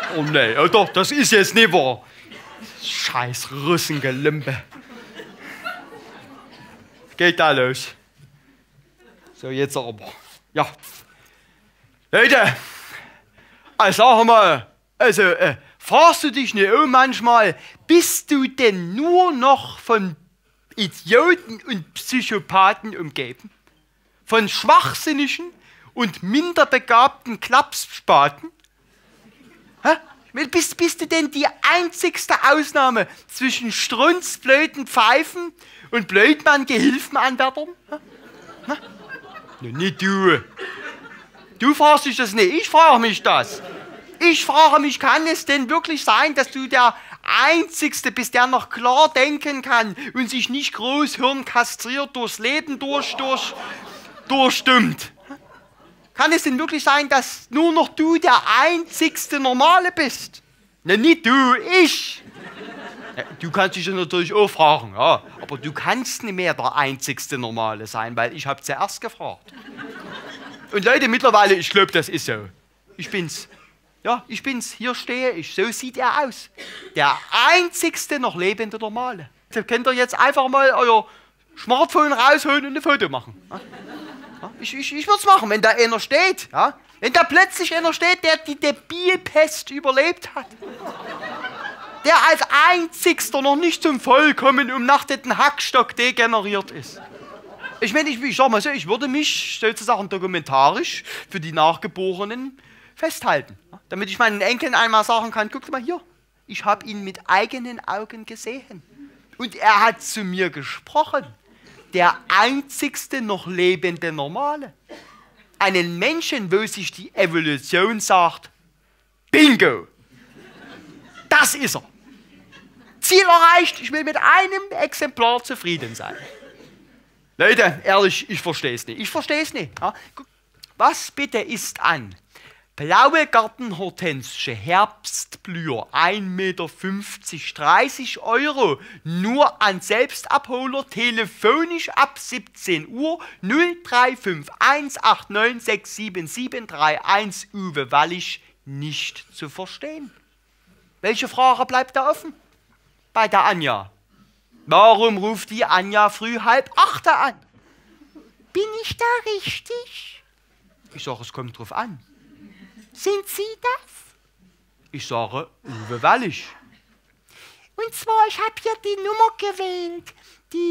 Oh nee, oh doch, das ist jetzt nicht wahr. Scheiß Russengelümpe. Geht da los. So, jetzt aber. Ja. Leute, also sag mal, fragst du dich nicht auch manchmal, bist du denn nur noch von Idioten und Psychopathen umgeben? Von schwachsinnigen und minderbegabten Klapsspaten? Bist du denn die einzigste Ausnahme zwischen strunzblöden Pfeifen und Blödmann-Gehilfenanwärtern? Nicht du. Du fragst dich das nicht, ich frage mich das. Ich frage mich, kann es denn wirklich sein, dass du der Einzigste bist, der noch klar denken kann und sich nicht großhirnkastriert durchs Leben durchstimmt? Kann es denn wirklich sein, dass nur noch du der einzigste Normale bist? Ne, nicht du, ich. Ja, du kannst dich natürlich auch fragen, ja, aber du kannst nicht mehr der einzigste Normale sein, weil ich habe zuerst gefragt. Und Leute, mittlerweile, ich glaube, das ist so. Ich bin's. Ja, ich bin's. Hier stehe ich. So sieht er aus. Der einzigste noch lebende Normale. Da könnt ihr jetzt einfach mal euer Smartphone rausholen und ein Foto machen. Ja? Ich würde es machen, wenn da einer steht. Ja? Wenn da plötzlich einer steht, der die Debilpest überlebt hat. Der als einzigster noch nicht zum vollkommen umnachteten Hackstock degeneriert ist. Ich meine, ich sag mal so, ich würde mich sozusagen dokumentarisch für die Nachgeborenen festhalten. Ja? Damit ich meinen Enkeln einmal sagen kann, guck mal hier, ich habe ihn mit eigenen Augen gesehen. Und er hat zu mir gesprochen. Der einzigste noch lebende Normale. Einen Menschen, wo sich die Evolution sagt, Bingo, das ist er. Ziel erreicht, ich will mit einem Exemplar zufrieden sein. Leute, ehrlich, ich verstehe es nicht. Ich verstehe es nicht. Ja? Was bitte ist an blaue Gartenhortensie, Herbstblüher, 1,50 Meter, 30 €, nur an Selbstabholer, telefonisch ab 17 Uhr, 035189677131, Uwe Wallisch, nicht zu verstehen. Welche Frage bleibt da offen? Bei der Anja. Warum ruft die Anja früh 7:30 an? Bin ich da richtig? Ich sage, es kommt drauf an. Sind Sie das? Ich sage, Uwe Wallisch. Und zwar, ich habe hier die Nummer gewählt. Die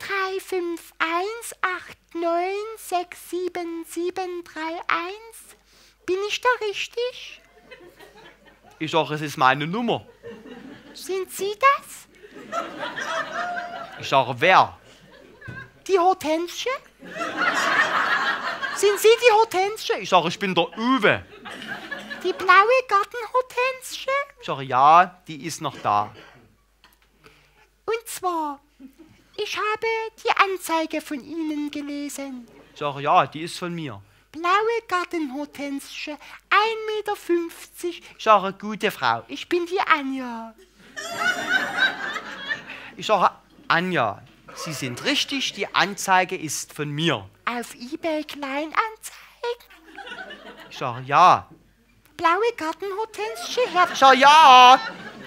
035189677131. Bin ich da richtig? Ich sage, es ist meine Nummer. Sind Sie das? Ich sage, wer? Die Hortensie? Sind Sie die Hortensie? Ich sage, ich bin der Uwe. Die blaue Gartenhortensie? Ich sage, ja, die ist noch da. Und zwar, ich habe die Anzeige von Ihnen gelesen. Ich sage, ja, die ist von mir. Blaue Gartenhortensie, 1,50 Meter. Ich sage, gute Frau, ich bin die Anja. Ich sage, Anja, Sie sind richtig, die Anzeige ist von mir. Auf eBay Kleinanzeigen? Ich sage, ja. Blaue Gartenhortensie, ich sage, ja.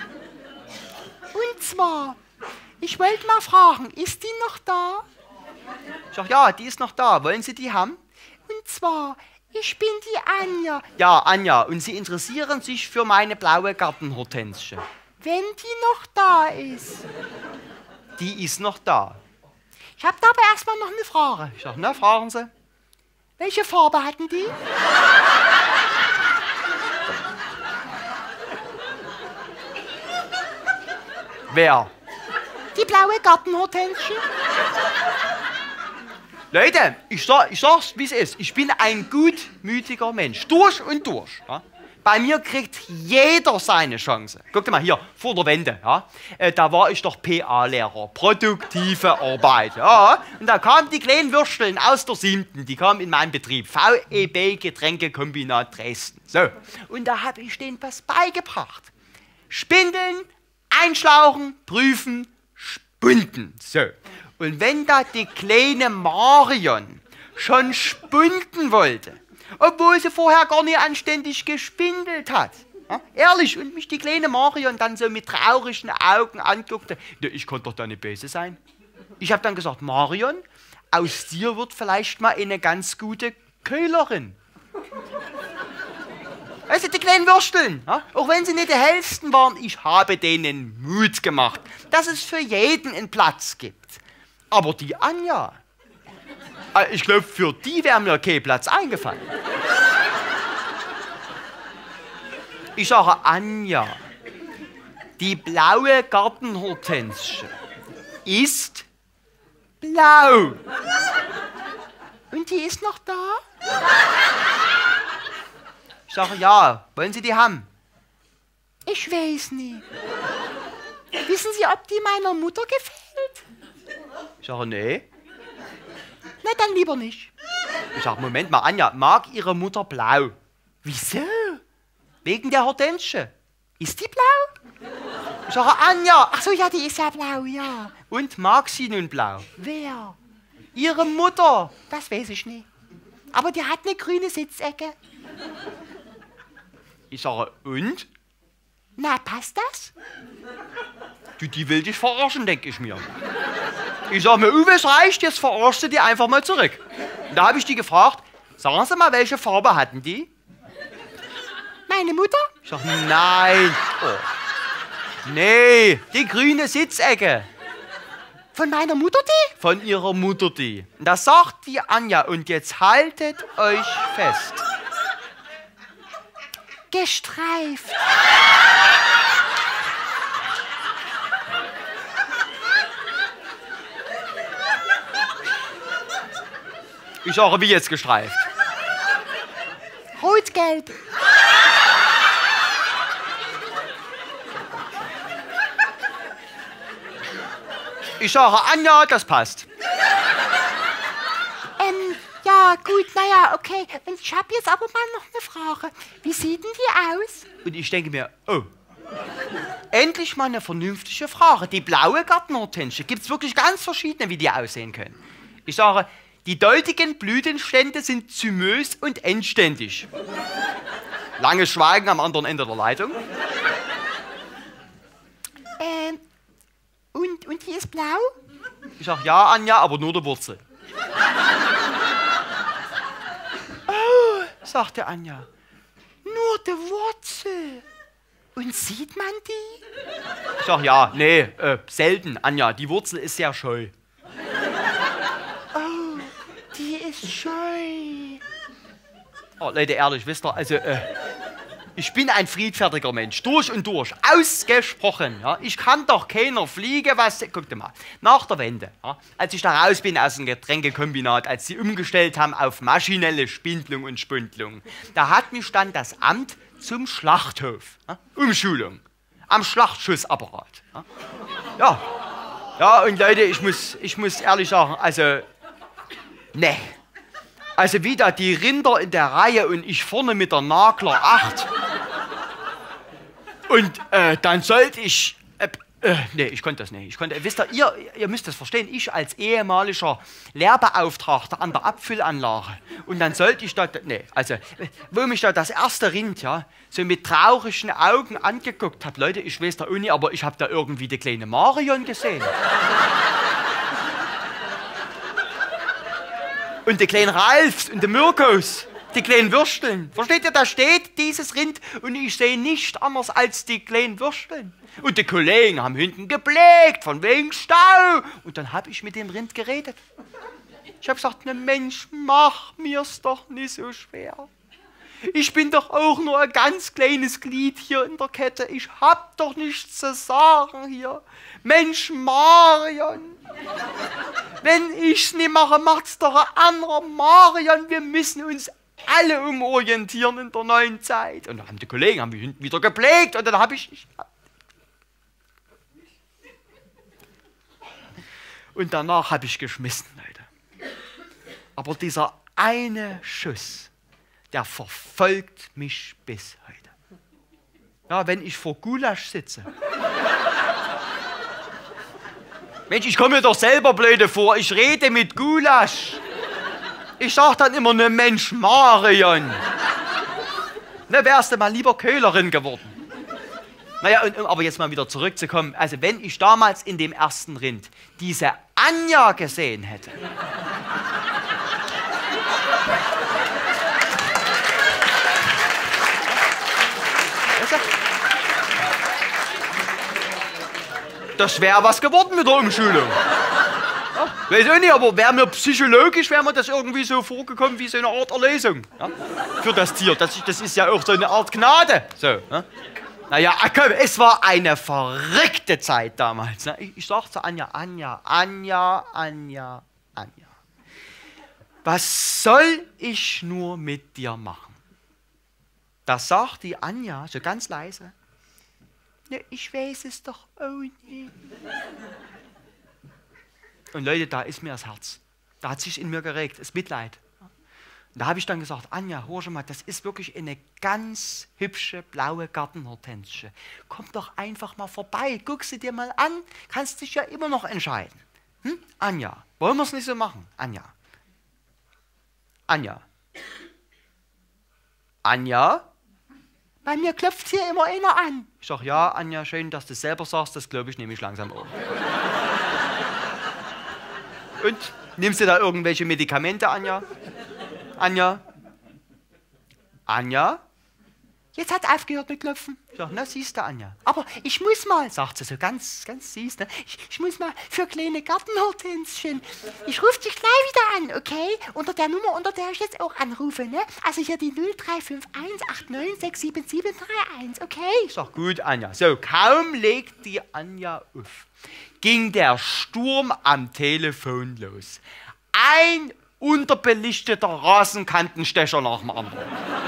Und zwar, ich wollte mal fragen, ist die noch da? Ich sage, ja, die ist noch da. Wollen Sie die haben? Und zwar, ich bin die Anja. Ja, Anja, und Sie interessieren sich für meine blaue Gartenhortensie. Wenn die noch da ist. Die ist noch da. Ich habe da aber erstmal noch eine Frage. Ich sage, na, fragen Sie. Welche Farbe hatten die? Wer? Die blaue Gartenhortensie. Leute, ich sag's, wie es ist. Ich bin ein gutmütiger Mensch. Durch und durch. Ja? Bei mir kriegt jeder seine Chance. Guckt mal hier, vor der Wende. Ja? Da war ich doch PA-Lehrer. Produktive Arbeit. Ja? Und da kamen die kleinen Würsteln aus der 7. Die kamen in meinen Betrieb. VEB Getränkekombinat Dresden. So. Und da habe ich denen was beigebracht. Spindeln, einschlauchen, prüfen, spunden. So. Und wenn da die kleine Marion schon spunden wollte, obwohl sie vorher gar nicht anständig gespindelt hat, Ja, ehrlich, und mich die kleine Marion dann so mit traurigen Augen anguckte. Ja, ich konnte doch da nicht böse sein. Ich habe dann gesagt, Marion, aus dir wird vielleicht mal eine ganz gute Köhlerin. Also die kleinen Würsteln, ja, auch wenn sie nicht die hellsten waren, ich habe denen Mut gemacht, dass es für jeden einen Platz gibt. Aber die Anja, ich glaube, für die wäre mir kein Platz eingefallen. Ich sage, Anja, die blaue Gartenhortensie ist blau. Und die ist noch da? Ich sage, ja, wollen Sie die haben? Ich weiß nicht. Wissen Sie, ob die meiner Mutter gefällt? Ich sage, nee. Na, dann lieber nicht. Ich sage, Moment mal, Anja, mag Ihre Mutter blau? Wieso? Wegen der Hortensie. Ist die blau? Ich sage, Anja, ach so, ja, die ist ja blau, ja. Und mag sie nun blau? Wer? Ihre Mutter. Das weiß ich nicht. Aber die hat eine grüne Sitzecke. Ich sage, und? Na, passt das? Du, die will dich verarschen, denke ich mir. Ich sage mir, Uwe, es reicht, jetzt verarschst du die einfach mal zurück. Und da habe ich die gefragt, sagen Sie mal, welche Farbe hatten die? Meine Mutter? Ich sage, nein. Oh. Nee, die grüne Sitzecke. Von meiner Mutter die? Von ihrer Mutter die. Und das sagt die Anja. Und jetzt haltet euch fest. Gestreift. Ich sage, wie jetzt gestreift? Rot-gelb. Ich sage, Anja, das passt. Ja, gut, naja, okay. Und ich habe jetzt aber mal noch eine Frage. Wie sieht denn die aus? Und ich denke mir, oh, endlich mal eine vernünftige Frage. Die blaue Gartenhortensie, gibt es wirklich ganz verschiedene, wie die aussehen können. Ich sage, die doldigen Blütenstände sind zymös und endständig. Langes Schweigen am anderen Ende der Leitung. Und die ist blau? Ich sage, ja, Anja, aber nur die Wurzel. Oh, sagte Anja, nur die Wurzel. Und sieht man die? Ich sage, ja, nee, selten, Anja, die Wurzel ist sehr scheu. Oh, die ist scheu. Oh, Leute, ehrlich, wisst ihr, also, ich bin ein friedfertiger Mensch, durch und durch, ausgesprochen. Ja? Ich kann doch keiner Fliege was... Guckt mal, nach der Wende, ja, als ich da raus bin aus dem Getränkekombinat, als sie umgestellt haben auf maschinelle Spindlung und Spundlung, da hat mich dann das Amt zum Schlachthof, ja, Umschulung, am Schlachtschussapparat. Ja. Ja. Ja, und Leute, ich muss ehrlich sagen, also, ne. Also wieder die Rinder in der Reihe und ich vorne mit der Nagler 8. Und dann sollte ich... nee, ich konnte das nicht. Wisst ihr müsst das verstehen, ich als ehemaliger Lehrbeauftragter an der Abfüllanlage. Und dann sollte ich da... Nee, also, wo mich da das erste Rind, ja, so mit traurigen Augen angeguckt hat. Leute, ich weiß da auch nicht, aber ich habe da irgendwie die kleine Marion gesehen. Und die kleinen Ralfs und die Mirkos, die kleinen Würsteln. Versteht ihr, da steht dieses Rind und ich sehe nicht anders als die kleinen Würsteln. Und die Kollegen haben hinten gebleckt, von wegen Stau. Und dann habe ich mit dem Rind geredet. Ich habe gesagt, ne Mensch, mach mir's doch nicht so schwer. Ich bin doch auch nur ein ganz kleines Glied hier in der Kette. Ich hab doch nichts zu sagen hier. Mensch, Marion. Wenn ich's nicht mache, macht's doch ein anderer Marion. Wir müssen uns alle umorientieren in der neuen Zeit. Und dann haben die Kollegen haben mich hinten wieder gebleckt und dann habe ich... Und danach habe ich geschmissen, Leute. Aber dieser eine Schuss, der verfolgt mich bis heute. Ja, wenn ich vor Gulasch sitze. Mensch, ich komme mir doch selber blöde vor. Ich rede mit Gulasch. Ich sag dann immer, ne Mensch, Marion. Ne, wärst du mal lieber Köhlerin geworden. Naja, aber jetzt mal wieder zurückzukommen. Also wenn ich damals in dem ersten Rind diese Anja gesehen hätte. Das wäre was geworden mit der Umschulung. Ja, weiß auch nicht, aber wäre mir psychologisch, wäre mir das irgendwie so vorgekommen wie so eine Art Erlösung, ja, für das Tier. Das ist ja auch so eine Art Gnade. So, ja. Naja, komm, es war eine verrückte Zeit damals. Ne? Ich sag zu Anja, Anja, was soll ich nur mit dir machen? Da sagt die Anja so ganz leise, ne, ich weiß es doch auch nicht. Und Leute, da ist mir das Herz. Da hat sich in mir geregt, das Mitleid. Und da habe ich dann gesagt, Anja, hör schon mal, das ist wirklich eine ganz hübsche blaue Gartenhortensie. Komm doch einfach mal vorbei, guck sie dir mal an, kannst dich ja immer noch entscheiden. Hm? Anja, wollen wir es nicht so machen? Anja. Bei mir klopft hier immer einer an. Ich sage, ja, Anja, schön, dass du es selber sagst, das glaube ich nämlich langsam auch. Und, nimmst du da irgendwelche Medikamente, Anja? Anja? Jetzt hat aufgehört mit Klopfen. Ich sage, na, siehst du, Anja. Aber ich muss mal, sagt sie so ganz süß, ne? Ich muss mal für kleine Gartenhortensien. Ich rufe dich gleich wieder an, okay? Unter der Nummer, unter der ich jetzt auch anrufe, ne? Also hier die 035189677731, okay? Ich sag, gut, Anja. So, kaum legt die Anja auf, ging der Sturm am Telefon los. Ein unterbelichteter Rasenkantenstecher nach dem anderen.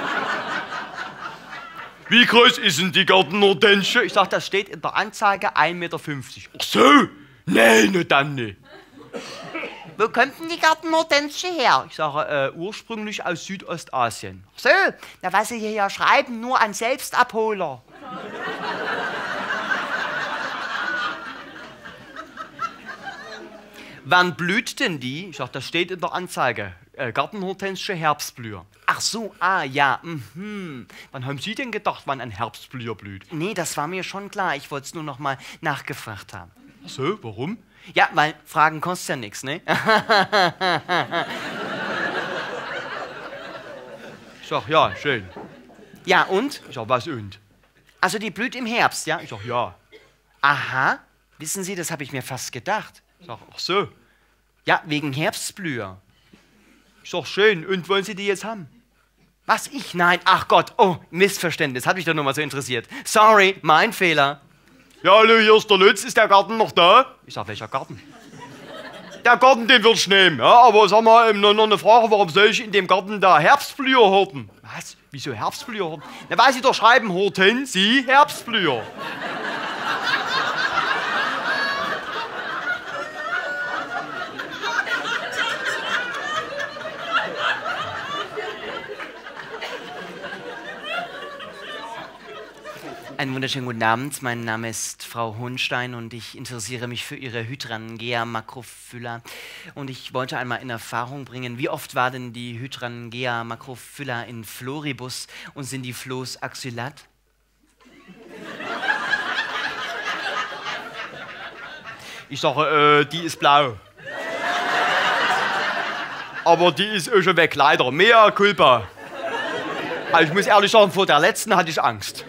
Wie groß ist denn die Gartenhortensie? Ich sag, das steht in der Anzeige 1,50 Meter. Ach so? Nee, dann nicht. Wo kommt denn die Gartenhortensie her? Ich sage, ursprünglich aus Südostasien. Ach so? Na, was Sie hier ja schreiben, nur an Selbstabholer. Wann blüht denn die? Ich sage, das steht in der Anzeige. Gartenhortensie Herbstblüher. Ach so, ja. Wann haben Sie denn gedacht, wann ein Herbstblüher blüht? Nee, das war mir schon klar. Ich wollte es nur noch mal nachgefragt haben. Ach so, warum? Ja, weil Fragen kostet ja nichts, ne? Ich sag, ja, schön. Ja, und? Ich sag, was und? Also die blüht im Herbst, ja? Ich sag, ja. Aha. Wissen Sie, das habe ich mir fast gedacht. Ich sag, ach so. Ja, wegen Herbstblüher. Ich sag, schön. Und wollen Sie die jetzt haben? Was, ich? Nein. Ach Gott. Oh, Missverständnis. Hat mich doch nur mal so interessiert. Sorry, mein Fehler. Ja, hallo, hier ist der Lutz. Ist der Garten noch da? Ich sag, welcher Garten? Der Garten, den würde ich nehmen. Ja, aber sag mal, noch eine Frage. Warum soll ich in dem Garten da Herbstblüher horten? Was? Wieso Herbstblüher horten? Na, weil Sie doch schreiben, Hortensie, Herbstblüher. Einen wunderschönen guten Abend. Mein Name ist Frau Hohnstein und ich interessiere mich für Ihre Hydrangea macrophylla. Und ich wollte einmal in Erfahrung bringen, wie oft war denn die Hydrangea macrophylla in Floribus und sind die Floß axylat? Ich sage, die ist blau. Aber die ist auch schon weg, leider. Mea culpa. Also ich muss ehrlich sagen, vor der letzten hatte ich Angst.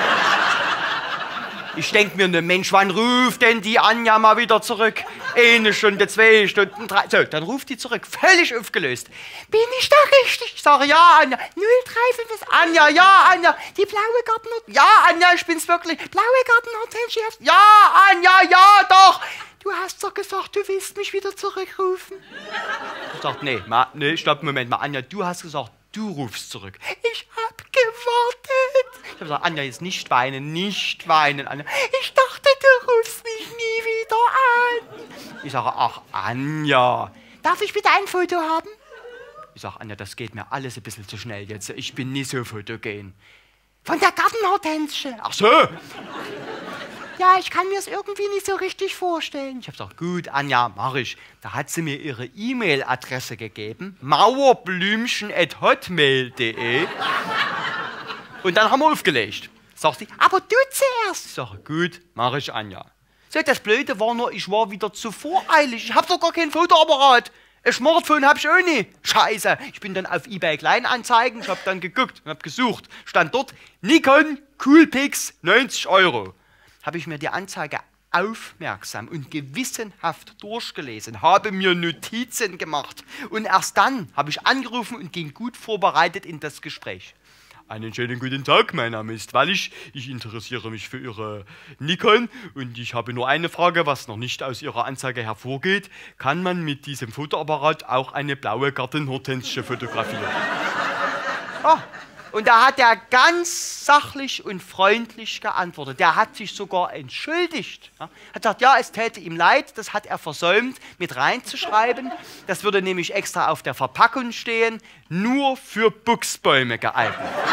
Ich denke mir, ne Mensch, wann ruft denn die Anja mal wieder zurück? 1 Stunde, 2 Stunden, 3. So, dann ruft die zurück, völlig aufgelöst. Bin ich da richtig? Ich sage, ja, Anja. 035 ist Anja, ja, Anja. Die blaue Gartenhortensie. Ja, Anja, ich bin's wirklich. Blaue Gartenhortensie. Ja, Anja, ja, doch. Du hast doch gesagt, du willst mich wieder zurückrufen. Ich sag, nee, stopp, Moment mal, Anja, du hast gesagt, du rufst zurück. Ich hab gewartet. Ich hab gesagt, Anja, jetzt nicht weinen, Anja. Ich dachte, du rufst mich nie wieder an. Ich sage, ach, Anja. Darf ich bitte ein Foto haben? Ich sage, Anja, das geht mir alles ein bisschen zu schnell jetzt. Ich bin nie so fotogen. Von der Gartenhortensie. Ach so. Ja, ich kann mir es irgendwie nicht so richtig vorstellen. Ich habe gesagt, gut, Anja, mach ich. Da hat sie mir ihre E-Mail-Adresse gegeben, mauerblümchen@hotmail.de. Und dann haben wir aufgelegt. Sagt sie, aber du zuerst. Ich sage, gut, mache ich, Anja. So, das Blöde war nur, ich war wieder zu voreilig. Ich habe doch gar kein Fotoapparat. Ein Smartphone habe ich auch nicht. Scheiße. Ich bin dann auf eBay Kleinanzeigen, ich habe dann geguckt und habe gesucht. Stand dort, Nikon Coolpix 90 €. Habe ich mir die Anzeige aufmerksam und gewissenhaft durchgelesen, habe mir Notizen gemacht und erst dann habe ich angerufen und ging gut vorbereitet in das Gespräch. Einen schönen guten Tag, mein Name ist Wallisch, ich interessiere mich für Ihre Nikon und ich habe nur eine Frage, was noch nicht aus Ihrer Anzeige hervorgeht. Kann man mit diesem Fotoapparat auch eine blaue Gartenhortensie fotografieren? Ah. Und da hat er ganz sachlich und freundlich geantwortet. Der hat sich sogar entschuldigt. Ja, hat gesagt, ja, es täte ihm leid, das hat er versäumt, mit reinzuschreiben. Das würde nämlich extra auf der Verpackung stehen, nur für Buchsbäume geeignet.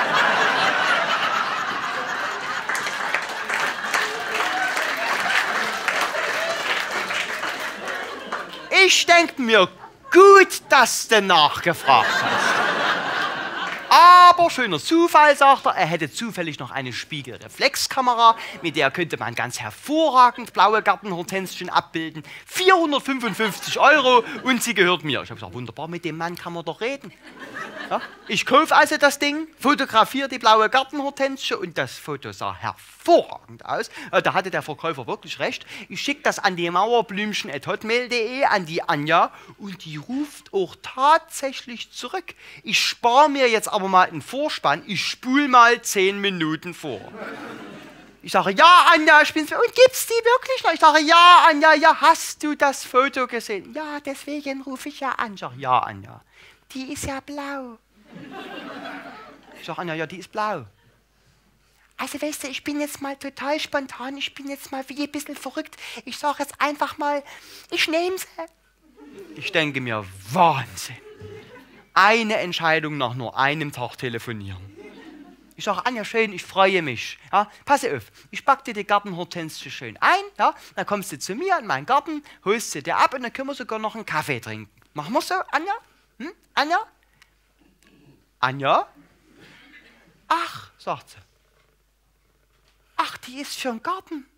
Ich denke mir, gut, dass du nachgefragt hast. Aber schöner Zufall, sagt er hätte zufällig noch eine Spiegelreflexkamera, mit der könnte man ganz hervorragend blaue Gartenhortensien abbilden. 455 € und sie gehört mir. Ich habe gesagt, wunderbar, mit dem Mann kann man doch reden. Ja, ich kaufe also das Ding, fotografiere die blaue Gartenhortensie und das Foto sah hervorragend aus. Da hatte der Verkäufer wirklich recht. Ich schicke das an die mauerblümchen@hotmail.de, an die Anja und die ruft auch tatsächlich zurück. Ich spare mir jetzt aber mal einen Vorspann, ich spule mal 10 Minuten vor. Ich sage, ja, Anja, ich bin's. Und gibt's die wirklich noch? Ich sage, ja, Anja, ja, hast du das Foto gesehen? Ja, deswegen rufe ich ja an. Ich sage, ja, Anja, die ist ja blau. Ich sage, Anja, ja, die ist blau. Also, weißt du, ich bin jetzt mal total spontan, ich bin jetzt mal wie ein bisschen verrückt. Ich sage jetzt einfach mal, ich nehme sie. Ich denke mir, Wahnsinn. Eine Entscheidung nach nur einem Tag telefonieren. Ich sage, Anja, schön, ich freue mich. Ja, pass auf, ich packe dir die Gartenhortensie schön ein. Ja, dann kommst du zu mir in meinen Garten, holst sie dir ab und dann können wir sogar noch einen Kaffee trinken. Machen wir so, Anja? Hm? Anja? Anja? Ach, sagt sie. Ach, die ist für den Garten.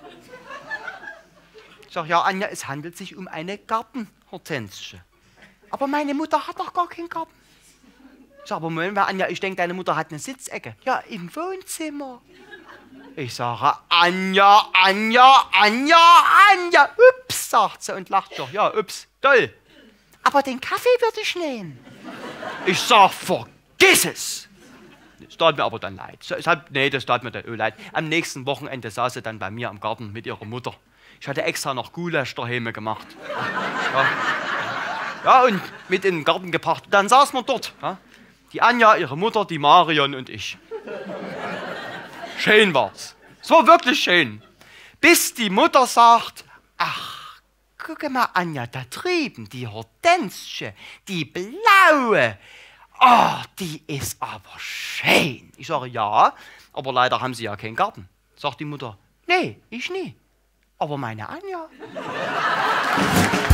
Ich sage, ja, Anja, es handelt sich um eine Gartenhortensie. Aber meine Mutter hat doch gar keinen Garten. Ich sage, aber Moment mal, Anja, ich denke, deine Mutter hat eine Sitzecke. Ja, im Wohnzimmer. Ich sage, Anja, Anja, Anja, Anja. Ups, sagt sie und lacht doch. Ja, ups, toll. Aber den Kaffee würde ich nehmen. Ich sage, vergiss es. Das tat mir aber dann leid. Nee, das tat mir dann leid. Am nächsten Wochenende saß sie dann bei mir am Garten mit ihrer Mutter. Ich hatte extra noch Gulasch daheim gemacht. Ja. Ja, und mit in den Garten gebracht. Dann saßen wir dort. Ja. Die Anja, ihre Mutter, die Marion und ich. Schön war's. Es war wirklich schön. Bis die Mutter sagt, ach, guck mal, Anja, da drüben, die Hortensie, die blaue. Oh, die ist aber schön. Ich sage, ja, aber leider haben Sie ja keinen Garten. Sagt die Mutter, nee, ich nie. Aber meine Anja.